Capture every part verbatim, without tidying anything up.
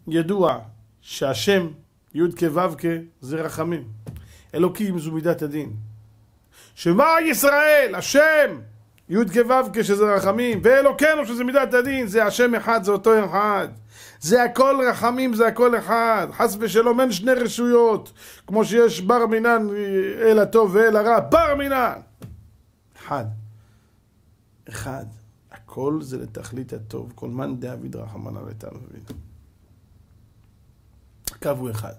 ידוע שהשם י' כו' כ' זה רחמים. אלוקים זו מידת הדין. שמה ישראל, השם י' כו' כ' שזה רחמים, ואלוקינו שזה מידת הדין, זה השם אחד, זה אותו אחד. זה הכל רחמים, זה הכל אחד. חס ושלום אין שני רשויות, כמו שיש בר מינן אל הטוב ואל הרע, בר מינן. אחד. אחד. הכל זה לתכלית הטוב. כל מן דאביד רחמנא ליטב אבינו. הקו הוא אחד.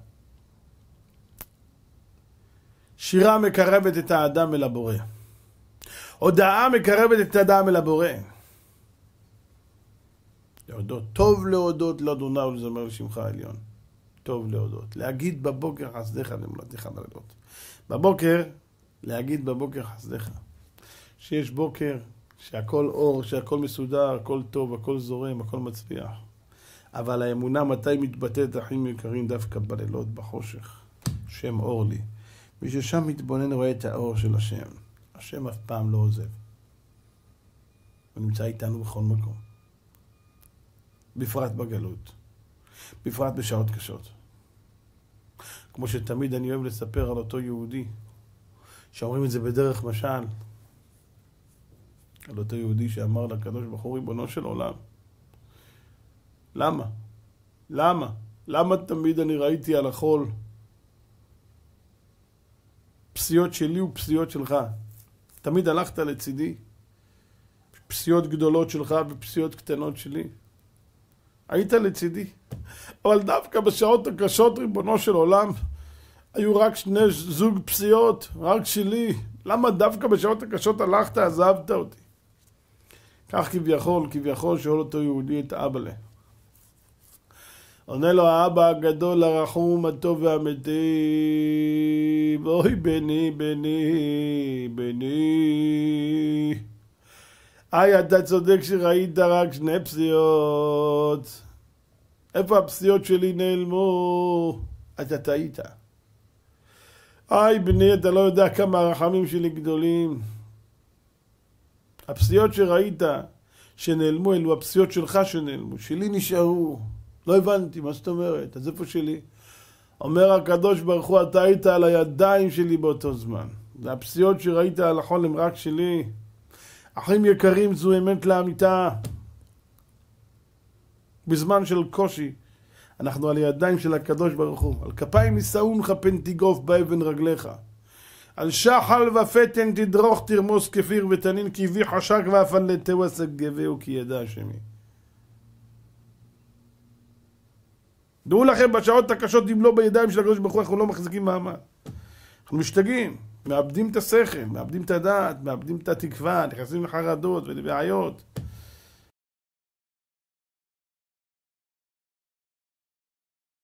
שירה מקרבת את האדם אל הבורא. הודעה מקרבת את האדם אל הבורא. להודות. טוב להודות לאדוני ולזמר לשמך העליון. טוב להודות. להגיד בבוקר חסדך למולדתך בלילות. בבוקר, להגיד בבוקר חסדך. שיש בוקר, שהכל אור, שהכל מסודר, הכל טוב, הכל זורם, הכל מצליח. אבל האמונה מתי מתבטאת אחים יקרים דווקא בלילות, בחושך. שם אור לי. מי ששם מתבונן רואה את האור של השם. השם אף פעם לא עוזב. הוא נמצא איתנו בכל מקום. בפרט בגלות. בפרט בשעות קשות. כמו שתמיד אני אוהב לספר על אותו יהודי, שאומרים את זה בדרך משל, על אותו יהודי שאמר לקדוש ברוך הוא ריבונו של עולם. למה? למה? למה תמיד אני ראיתי על החול פסיעות שלי ופסיעות שלך? תמיד הלכת לצידי, פסיעות גדולות שלך ופסיעות קטנות שלי. היית לצידי. אבל דווקא בשעות הקשות, ריבונו של עולם, היו רק שני זוג פסיעות, רק שלי. למה דווקא בשעות הקשות הלכת, עזבת אותי? כך כביכול, כביכול שואל אותו יהודי את אבא לה. עונה לו האבא הגדול, הרחום, הטוב והמיטיב, אוי בני, בני, בני. איי, אתה צודק שראית רק שני פסיעות. איפה הפסיעות שלי נעלמו? אתה טעית. איי, בני, אתה לא יודע כמה הרחמים שלי גדולים. הפסיעות שראית שנעלמו, אלו הפסיעות שלך שנעלמו. שלי נשארו. לא הבנתי, מה זאת אומרת? אז איפה שלי? אומר הקדוש ברוך הוא, אתה היית על הידיים שלי באותו זמן. והפסיעות שראית על החול הם רק שלי. אחים יקרים, זו אמת לאמיתה. בזמן של קושי, אנחנו על הידיים של הקדוש ברוך הוא. על כפיים יישאונך פן תיגוף באבן רגליך. על שחל ופתן תדרוך תרמוס כפיר ותנין כי בי חשק ואפן לתווסק גבהו כי ידע השמי. דעו לכם, בשעות הקשות, אם לא בידיים של הקדוש ברוך הוא, אנחנו לא מחזיקים מעמד. אנחנו משתגעים, מאבדים את השכל, מאבדים את הדעת, מאבדים את התקווה, נכנסים לחרדות ולבעיות.